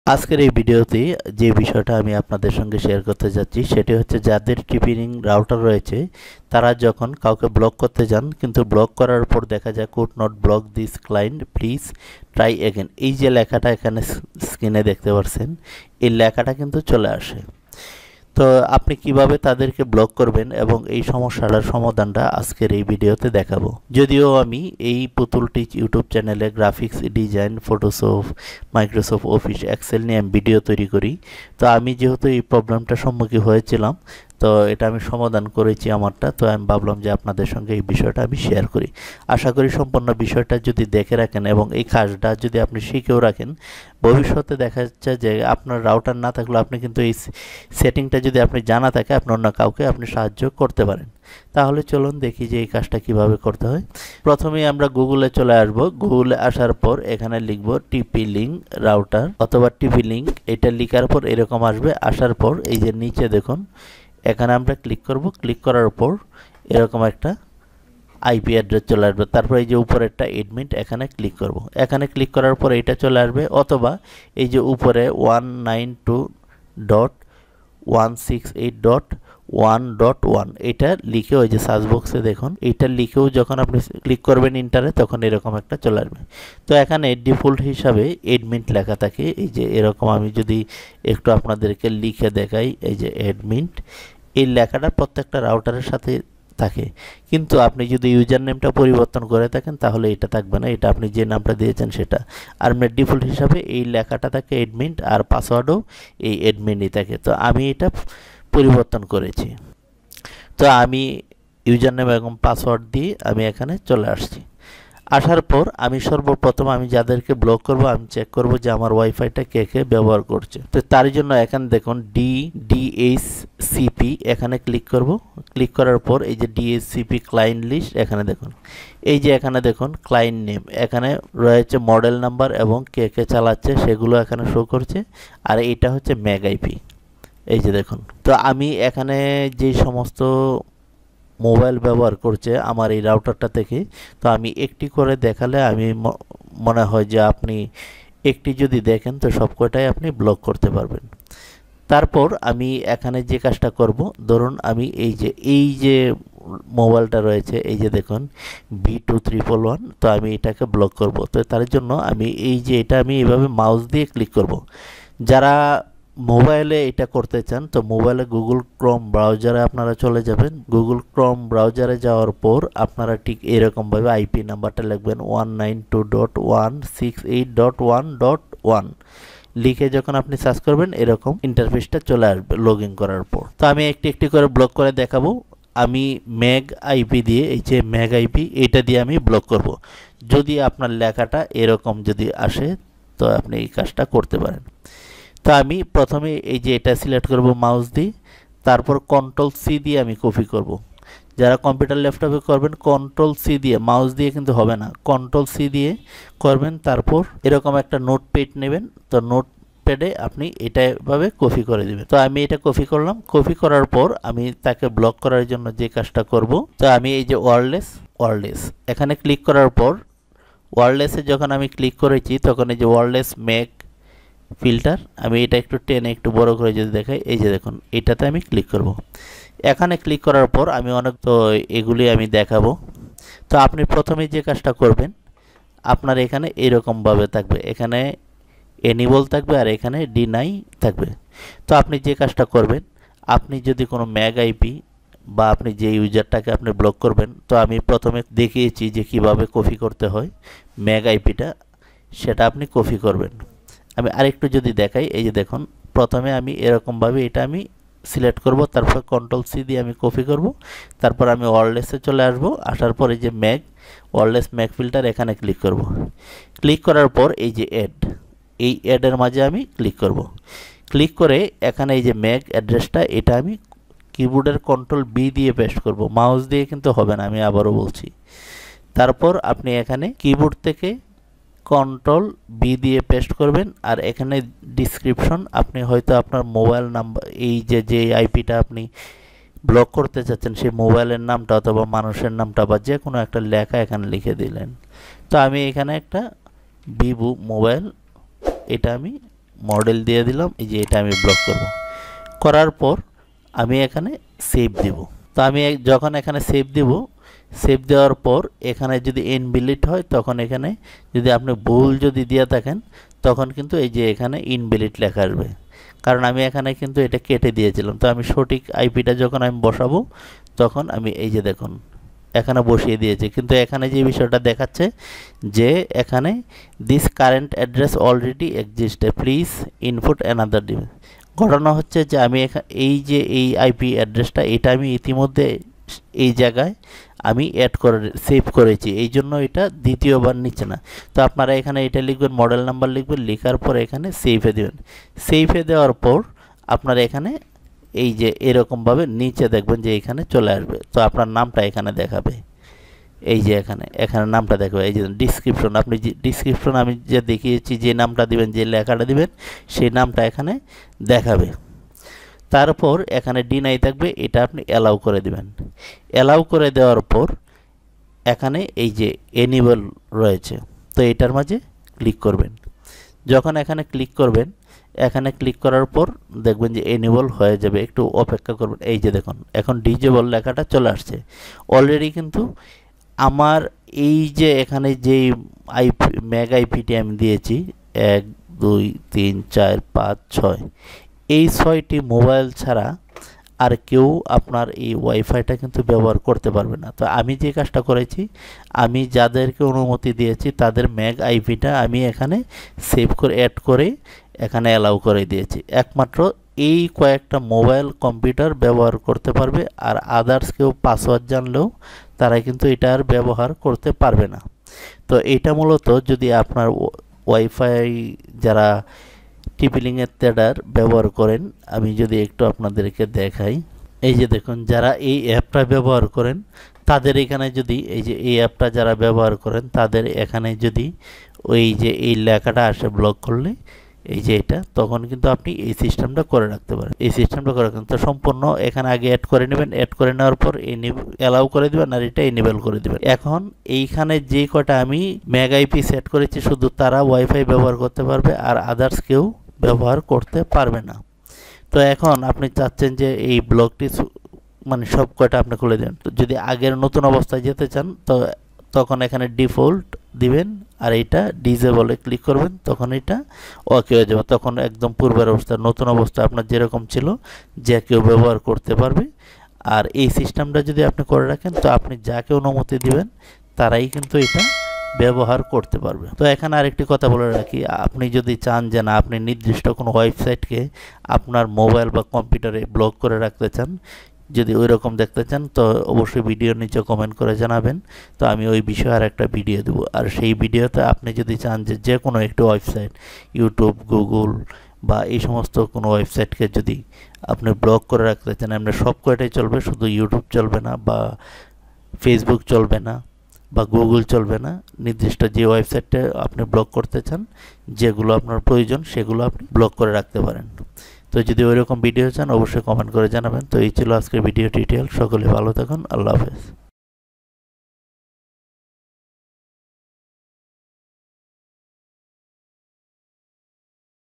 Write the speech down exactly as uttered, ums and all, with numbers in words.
আজকের এই ভিডিওতে যে বিষয়টা আমি আপনাদের সঙ্গে শেয়ার করতে যাচ্ছি সেটি হচ্ছে যাদের টিপিং রাউটার রয়েছে তারা যখন কাউকে ব্লক করতে যান কিন্তু ব্লক করার পর দেখা যায় could not block this client please try again, এই যে লেখাটা এখানে স্ক্রিনে দেখতে পাচ্ছেন এই লেখাটা কিন্তু চলে আসে। তো আপনি কিভাবে তাদেরকে ব্লক করবেন এবং এই সমস্যাটার সমাধানটা আজকের এই ভিডিওতে দেখাবো। যদিও আমি এই পুতুল টিচ ইউটিউব চ্যানেলে graphics design, Photoshop, Microsoft Office, Excel নিয়ে আমি ভিডিও তৈরি করি, তো আমি যেহেতু এই প্রবলেমটার সম্মুখীন হয়েছিলাম তো এটা আমি সমাধান করেছি আমারটা, তো আমি ভাবলাম যে আপনাদের সঙ্গে এই বিষয়টা আমি শেয়ার করি। আশা করি সম্পূর্ণ বিষয়টা যদি দেখে রাখেন এবং এই কাজটা যদি আপনি শিখেও রাখেন, ভবিষ্যতে দেখা যাচ্ছে যে আপনার রাউটার না থাকলেও আপনি কিন্তু এই সেটিংটা যদি আপনি জানা থাকে আপনি অন্য কাউকে আপনি সাহায্য করতে পারেন। তাহলে চলুন দেখি যে এই কাজটা কিভাবে করতে হয়। প্রথমেই আমরা গুগলে চলে আসব। গুগলে আসার পর এখানে লিখব টিপি লিঙ্ক রাউটার অথবা টিপি লিঙ্ক, এটা লেখার পর এরকম আসবে। আসার পর এই যে নিচে দেখুন এখানে আমরা ক্লিক করব। ক্লিক করার পর এরকম একটা আইপি অ্যাড্রেস চলে আসবে। তারপর এই যে উপরে একটা এডমিন এখানে ক্লিক করব। এখানে ক্লিক করার পর এটা চলে আসবে, অথবা এই যে উপরে one nine two dot one six eight dot one dot one এটা লিখে ওই যে সার্চ বক্সে দেখুন এটা লিখেও যখন আপনি ক্লিক করবেন ইন্টারে তখন এরকম একটা চলে আসবে। তো এখানে ডিফল্ট হিসাবে এডমিন লেখা থাকে, এই যে এরকম আমি যদি একটু আপনাদেরকে লিখে দেখাই, এই যে এডমিন এই লেখাটা প্রত্যেকটা রাউটারের সাথে থাকে, কিন্তু আপনি যদি ইউজার নেমটা পরিবর্তন করে থাকেন তাহলে এটা থাকবে না, এটা আপনি যে নামটা দিয়েছেন সেটা। আর আপনার ডিফল্ট হিসাবে এই লেখাটা থাকে এডমিন, আর পাসওয়ার্ডও এই এডমিনই থাকে। তো আমি এটা পরিবর্তন করেছি, তো আমি ইউজার নেম এবং পাসওয়ার্ড দিয়ে আমি এখানে চলে আসছি। আসার পর আমি সর্বপ্রথম আমি যাদেরকে ব্লক করব আমি চেক করব যে আমার ওয়াইফাইটা কে কে ব্যবহার করছে। তো তার জন্য এখানে দেখুন ডি ডিএইচসিপি এখানে ক্লিক করব। ক্লিক করার পর এই যে ডিএইচসিপি ক্লায়েন্ট লিস্ট এখানে দেখুন, এই যে এখানে দেখুন ক্লায়েন্ট নেম এখানে রয়েছে, মডেল নাম্বার এবং কে কে চালাচ্ছে সেগুলো এখানে শো করছে, আর এটা হচ্ছে ম্যাগ আইপি এই যে দেখুন। তো আমি এখানে যে সমস্ত মোবাইল ব্যবহার করছে আমার এই রাউটারটা থেকে, তো আমি একটি করে দেখালে আমি মনে হয় যে আপনি একটি যদি দেখেন তো সবকটাই আপনি ব্লক করতে পারবেন। তারপর আমি এখানে যে কাজটা করব, ধরুন আমি এই যে এই যে মোবাইলটা রয়েছে এই যে দেখুন বি টু ট্রিপল ওয়ান, তো আমি এটাকে ব্লক করব। তো তার জন্য আমি এই যে এটা আমি এইভাবে মাউস দিয়ে ক্লিক করব। যারা মোবাইলে এটা করতে চান তো মোবাইলে গুগল ক্রোম ব্রাউজারে আপনারা চলে যাবেন। গুগল ক্রোম ব্রাউজারে যাওয়ার পর আপনারা ঠিক এরকমভাবে আইপি নাম্বারটা লিখবেন one nine two dot one six eight dot one dot one লিখে যখন আপনি সার্চ করবেন এরকম ইন্টারফেসটা চলে আসবে লগ ইন করার পর। তো আমি একটি একটি করে ব্লক করে দেখাবো। আমি ম্যাগ আইপি দিয়ে এই যে ম্যাগ আইপি এটা দিয়ে আমি ব্লক করব। যদি আপনার লেখাটা এরকম যদি আসে তো আপনি এই কাজটা করতে পারেন। তো আমি প্রথমে এই যে এটা সিলেক্ট করব মাউস দিয়ে, তারপর কন্ট্রোল সি দিয়ে আমি কপি করব। যারা কম্পিউটার ল্যাপটপে করবেন কন্ট্রোল সি দিয়ে, মাউস দিয়ে কিন্তু হবে না, কন্ট্রোল সি দিয়ে করবেন। তারপর এরকম একটা নোটপ্যাড নেবেন, তো নোটপ্যাডে আপনি এটা এভাবে কপি করে দিবেন। তো আমি এটা কপি করলাম। কপি করার পর আমি তাকে ব্লক করার জন্য যে কাজটা করব, তো আমি এই যে ওয়্যারলেস ওয়্যারলেস এখানে ক্লিক করার পর ওয়্যারলেসে যখন আমি ক্লিক করেছি তখন এই যে ওয়্যারলেস ম্যাগ ফিল্টার আমি এটা একটু টেনে একটু বড় করে যদি দেখাই, এই যে দেখুন এটাতে আমি ক্লিক করব। এখানে ক্লিক করার পর আমি অনেক তো এগুলি আমি দেখাবো। তো আপনি প্রথমে যে কাজটা করবেন আপনার এখানে এরকমভাবে থাকবে, এখানে এনেবল থাকবে আর এখানে ডিনাই থাকবে। তো আপনি যে কাজটা করবেন, আপনি যদি কোনো ম্যাগ আইপি বা আপনি যে ইউজারটাকে আপনি ব্লক করবেন, তো আমি প্রথমে দেখিয়েছি যে কিভাবে কপি করতে হয় ম্যাগ আইপিটা, সেটা আপনি কপি করবেন। আমি আরেকটু যদি দেখাই, এই যে দেখুন প্রথমে আমি এরকমভাবে এটা আমি সিলেক্ট করব, তারপর কন্ট্রোল সি দিয়ে আমি কপি করব, তারপর আমি ওয়্যারলেসে চলে আসব। আসার পর এই যে ম্যাগ ওয়্যারলেস ম্যাগ ফিল্টার এখানে ক্লিক করব। ক্লিক করার পর এই যে অ্যাড, এই অ্যাডের মাঝে আমি ক্লিক করব। ক্লিক করে এখানে এই যে ম্যাগ অ্যাড্রেসটা এটা আমি কিবোর্ডের কন্ট্রোল বি দিয়ে পেস্ট করব, মাউস দিয়ে কিন্তু হবে না, আমি আবারও বলছি। তারপর আপনি এখানে কিবোর্ড থেকে কন্ট্রোল বি দিয়ে পেস্ট করবেন, আর এখানে ডিসক্রিপশন আপনি হয়তো আপনার মোবাইল নাম্বার এই যে যে আইপিটা আপনি ব্লক করতে চাচ্ছেন সেই মোবাইলের নামটা অথবা মানুষের নামটা বা যে কোনো একটা লেখা এখানে লিখে দিলেন। তো আমি এখানে একটা ভিভো মোবাইল এটা আমি মডেল দিয়ে দিলাম, এই যে এটা আমি ব্লক করব। করার পর আমি এখানে সেভ দিব। তো আমি যখন এখানে সেভ দিব, সেভ দেওয়ার পর এখানে যদি ইনভ্যালিড হয় তখন এখানে যদি আপনি ভুল যদি দিয়ে থাকেন তখন কিন্তু এই যে এখানে ইনভ্যালিড লেখা আসবে, কারণ আমি এখানে কিন্তু এটা কেটে দিয়েছিলাম। তো আমি সঠিক আইপিটা যখন আমি বসাবো তখন আমি এই যে দেখুন এখানে বসিয়ে দিয়েছি, কিন্তু এখানে যে বিষয়টা দেখাচ্ছে যে এখানে this current address already exist, please input another device. ঘটনা হচ্ছে যে আমি এই যে এই আইপি অ্যাড্রেসটা এটা আমি ইতিমধ্যে এই জায়গায় আমি অ্যাড করে সেভ করেছি, এই জন্য এটা দ্বিতীয়বার নিচ্ছে না। তো আপনারা এখানে এটা লিখবেন, মডেল নাম্বার লিখবেন, লেখার পর এখানে সেভে দেবেন। সেভে দেওয়ার পর আপনারা এখানে এই যে এরকমভাবে নিচে দেখবেন যে এখানে চলে আসবে। তো আপনার নামটা এখানে দেখাবে, এই যে এখানে এখানে নামটা দেখাবে। এই যে ডিসক্রিপশন, আপনি যে ডিসক্রিপশন আমি যে দেখিয়েছি যে নামটা দিবেন, যে লেখাটা দিবেন সেই নামটা এখানে দেখাবে। তারপর এখানে ডিনাই থাকবে, এটা আপনি অ্যালাউ করে দিবেন। অ্যালাউ করে দেওয়ার পর এখানে এই যে এনেবল রয়েছে, তো এটার মাঝে ক্লিক করবেন। যখন এখানে ক্লিক করবেন, এখানে ক্লিক করার পর দেখবেন যে এনেবল হয়ে যাবে, একটু অপেক্ষা করবেন। এই যে দেখুন এখন ডিজেবল লেখাটা চলে আসছে অলরেডি। কিন্তু আমার এই যে এখানে যেই আইপি ম্যাগ আইপিটি আমি দিয়েছি এক দুই তিন চার পাঁচ ছয়, এই ছয়টি মোবাইল ছাড়া আর কেউ আপনার এই ওয়াইফাইটা কিন্তু ব্যবহার করতে পারবে না। তো আমি যে কাজটা করেছি, আমি যাদেরকে অনুমতি দিয়েছি তাদের ম্যাগ আইপিটা আমি এখানে সেভ করে অ্যাড করে এখানে অ্যালাউ করে দিয়েছি। একমাত্র এই কয়েকটা মোবাইল কম্পিউটার ব্যবহার করতে পারবে, আর আদার্স কেউ পাসওয়ার্ড জানলেও তারা কিন্তু এটা আর ব্যবহার করতে পারবে না। তো এটা মূলত যদি আপনার ওয়াইফাই যারা টিপিলিংয়ের থ্রেডার ব্যবহার করেন, আমি যদি একটু আপনাদেরকে দেখাই, এই যে দেখুন যারা এই অ্যাপটা ব্যবহার করেন তাদের এখানে যদি এই যে এই অ্যাপটা যারা ব্যবহার করেন তাদের এখানে যদি ওই যে এই লেখাটা আসে ব্লক করলে এই যে এটা, তখন কিন্তু আপনি এই সিস্টেমটা করে রাখতে পারেন। এই সিস্টেমটা করে রাখেন তো সম্পূর্ণ এখানে আগে অ্যাড করে নেবেন, অ্যাড করে নেওয়ার পর অ্যালাউ করে দেবেন আর এটা এনেবল করে দেবেন। এখন এইখানে যে কটা আমি ম্যাগ আইপি সেট করেছি শুধু তারা ওয়াইফাই ব্যবহার করতে পারবে, আর আদার্স কেউ ব্যবহার করতে পারবে না। তো এখন আপনি চাচ্ছেন যে এই ব্লকটি মানে সব কয়টা আপনি খুলে দেন। তো যদি আগের নতুন অবস্থায় যেতে চান তো তখন এখানে ডিফল্ট দিবেন আর এইটা ডিজেবলে ক্লিক করবেন, তখন এটা ওকে হয়ে যাবে। তখন একদম পূর্বের অবস্থা নতুন অবস্থা আপনার যেরকম ছিল যে কেউ ব্যবহার করতে পারবে। আর এই সিস্টেমটা যদি আপনি করে রাখেন তো আপনি যাকে অনুমতি দিবেন তারাই কিন্তু এটা ব্যবহার করতে পারবে। তো এখানে আরেকটি কথা বলে রাখি, আপনি যদি চান যে না আপনি নির্দিষ্ট কোনো ওয়েবসাইটকে আপনার মোবাইল বা কম্পিউটারে ব্লক করে রাখতে চান, যদি ওই রকম দেখতে চান তো অবশ্যই ভিডিওর নিচে কমেন্ট করে জানাবেন, তো আমি ওই বিষয়ে আর একটা ভিডিও দেব। আর সেই ভিডিওতে আপনি যদি চান যে যে কোনো একটি ওয়েবসাইট ইউটিউব, গুগল বা এই সমস্ত কোনো ওয়েবসাইটকে যদি আপনি ব্লক করে রাখতে চান, আমরা সব কয়টাই চলবে, শুধু ইউটিউব চলবে না বা ফেসবুক চলবে না বা গুগল চলবে না, নির্দিষ্ট যে ওয়েবসাইটটা আপনি ব্লক করতে চান যেগুলো আপনার প্রয়োজন সেগুলো আপনি ব্লক করে রাখতে পারেন। তো যদি ওইরকম ভিডিও চান অবশ্যই কমেন্ট করে জানাবেন। তো এই ছিল আজকের ভিডিও টিউটোরিয়াল। সকলে ভালো থাকুন, আল্লাহ হাফেজ।